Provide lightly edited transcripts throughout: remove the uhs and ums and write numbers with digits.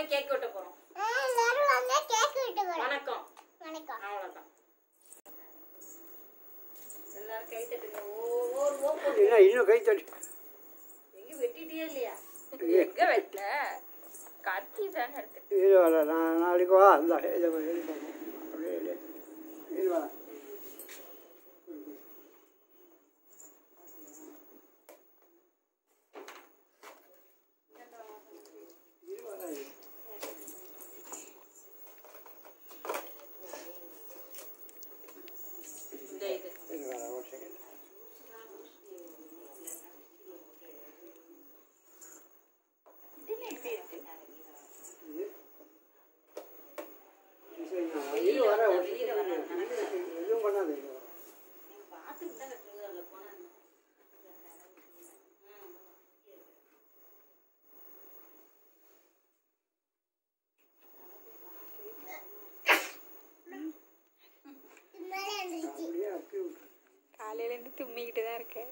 எல்லாரும் கேக் வெட்ட போறோம். எல்லாரும் வாங்க கேக் வெட்ட போறோம். வணக்கம். வணக்கம். அவ்வளவுதான். எல்லாரும் கை தட்டுங்க. ஓ என்ன இன்னும் கை தட்டு. எங்க வெட்டிட்டியா இல்லையா? எங்க வெட்டல? கத்தி தான் எடுத்து. இது வர நான் நாளைக்கு வா அந்த இதை எடுப்போம். அப்படியே இது வர எதுவும் பண்ணாது. காலையில இருந்து தும்மிக்கிட்டு தான் இருக்கேன்.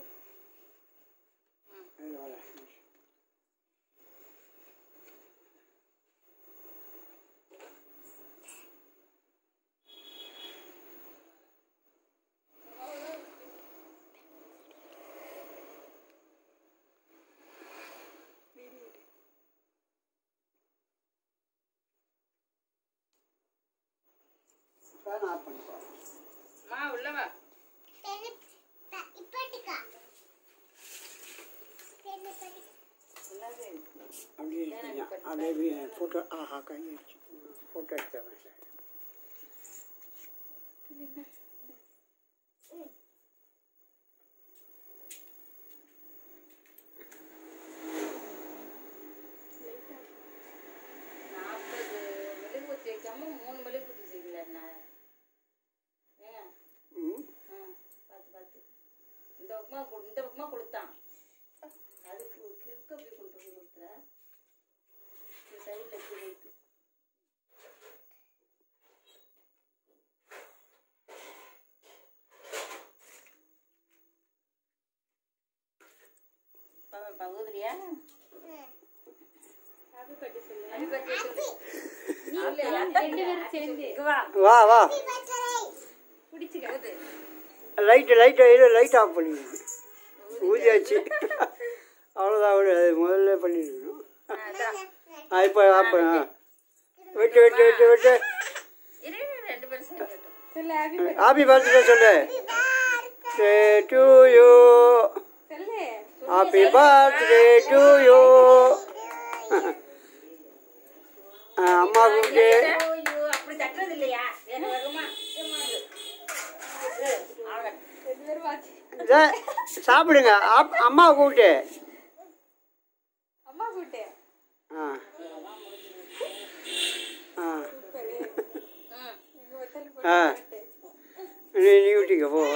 மா உள்ள வா. அப்படியே ஃபோட்டோ ஆஹா கை அடிச்சு ஃபோட்டோ எடுத்தேன். வைக்காம 3 மெழுகு ஊத்தி செய்யல என்ன? பார்த்து இந்த பக்கமா கொடுத்தான். அதுக்கு கிறுக்க போய் கொண்டு கொடுத்துற சைடில் கிறுக்கு. பகுதியா வா வா லைட் ஆஃப் பண்ணி ஊதியாச்சு. அவ்வளோதான் அது முதல்ல பண்ணிருக்கணும். இப்போ ஆஃப் பண்ண விட்டு விட்டு விட்டு விட்டு ஹாப்பி பர்த்டே சொல்லு. To you happy birthday to you. அம்மா கூப்பிட்டு சாப்பிடுங்க. அம்மா கூப்பிட்டு நீ ஊட்டிக்க போ.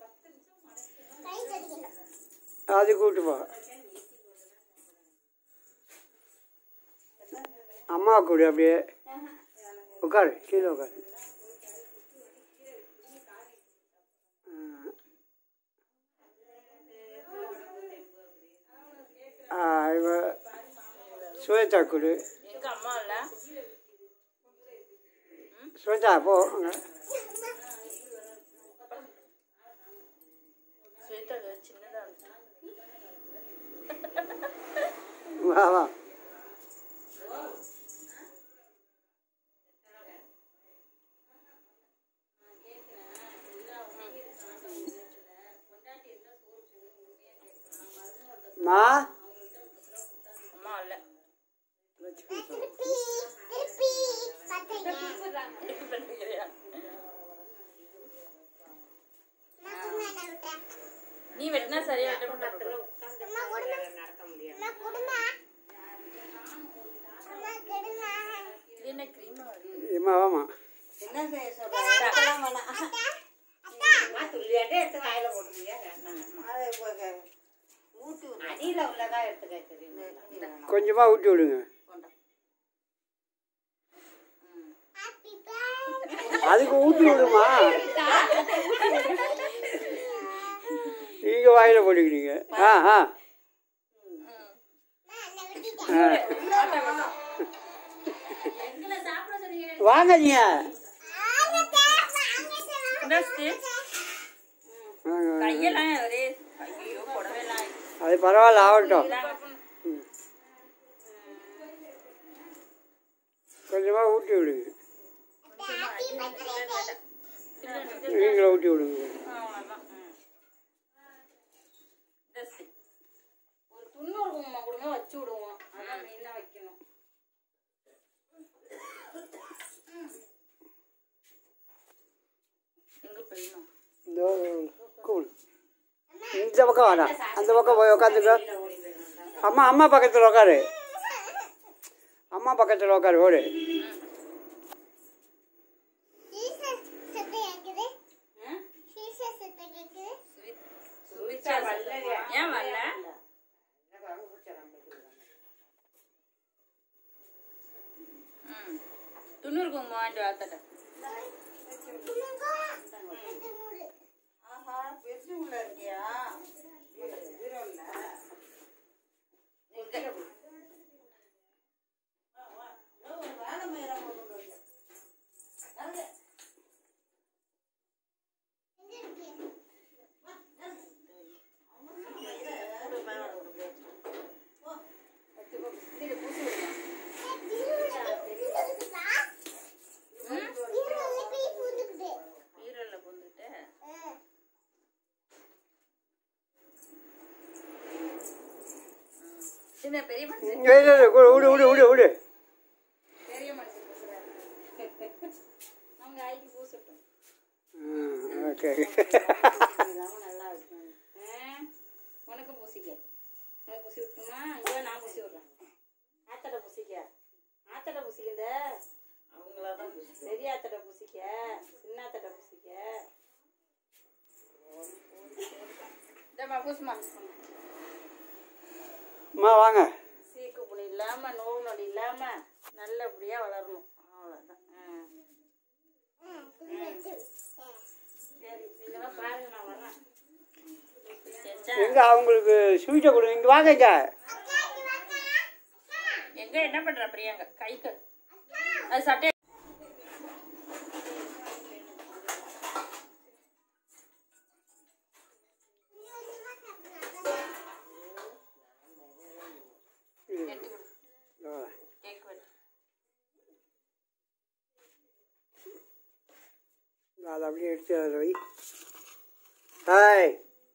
அது கூப்பிட்டு போ. அம்மா கூப்பிடு. அப்படியே உட்காரு, கீழே உட்காரு. சுவேதா கொடு. சுவேதா போ. வா வா. மா அம்மா இல்ல நீ வெட்டினா சரியா நடக்க முடியாது. என்ன கிரீமா வாமா. என்ன துள்ளியாண்டே எடுத்து வாயில போட்டுருவியா? அடியில உள்ளதா எடுத்து கொஞ்சமா ஊட்டி விடுங்க. அதுக்கு ஊட்டி விடுமா? நீங்க வாயில போட்டுக்கிறீங்க. வாங்க நீ கையெல்லாம் ஒரே ஐயோ புடவைலாம் அது பரவாயில்ல ஆகட்டும். கொஞ்சமாக ஊட்டி விடுங்க. நீங்களே ஊட்டி விடுங்க. ஒரு துண்ணூறு குங்குமம் கொடுங்க வச்சு விடுவோம். அதான் மெயினாக வைக்கணும். எங்கே போயிடணும் இந்த பக்கம் வாடா, அந்த பக்கம் போய் உட்காந்துக்க. அம்மா அம்மா பக்கத்தில் உட்காரு, அம்மா பக்கத்தில் உட்காரு. ஓடு. ஏன் வரல? துண்ணூறு குங்குமம் வாங்கிட்டு வாத்தட்ட. பெரிய மனுஷன் விடு விடு விடு விடு. பெரிய மனுஷன் அவங்க ஆய்க்கு பூசட்டும். ஓகே. நல்லா இருக்கும். உனக்கு பூசிக்க. உனக்கு பூசி விட்டுமா? இங்கே நான் பூசி விட்றேன். ஆத்தடை பூசிக்க. ஆத்தடை பூசிக்கந்த அவங்களா தான் பூசி. பெரிய ஆத்தடை பூசிக்க, சின்ன ஆத்தடை பூசிக்க. இதம்மா பூசுமா. அம்மா வாங்க. சீக்கு புண்ணி இல்லாமல் நோவு நொடி இல்லாமல் நல்லபடியாக வளரணும். அவ்வளோதான். சரி இதெல்லாம் பாருங்க, நான் வரேன். எங்க அவங்களுக்கு ஸ்வீட்டை கொடுங்க. இங்கே வாங்க. இங்க எங்க என்ன பண்ற பிரியாங்க கைக்கு அது சட்டை அதை அப்படியே எடுத்து அதில் வை. ஹாய்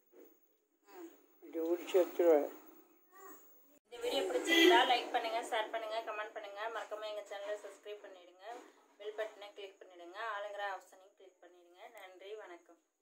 உடிச்சு எடுத்துருவேன். இந்த வீடியோ பிடிச்சிருந்தா லைக் பண்ணுங்க, ஷேர் பண்ணுங்க, கமெண்ட் பண்ணுங்க. மறக்காம எங்க சேனலை சப்ஸ்கிரைப் பண்ணிடுங்க. பெல் பட்டனை கிளிக் பண்ணிடுங்க. ஆளுங்கிற ஆப்ஷனையும் கிளிக் பண்ணிடுங்க. நன்றி, வணக்கம்.